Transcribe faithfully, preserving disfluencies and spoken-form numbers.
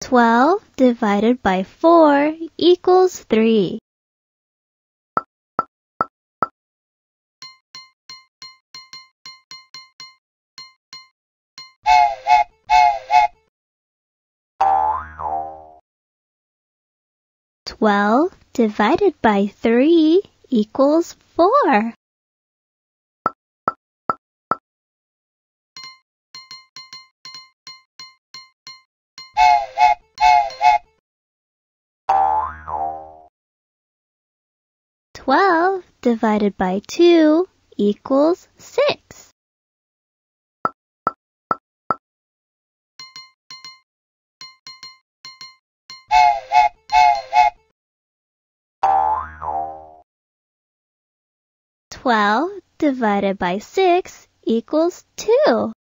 Twelve divided by four equals three. Twelve divided by three equals four. Twelve divided by two equals six. Twelve divided by six equals two.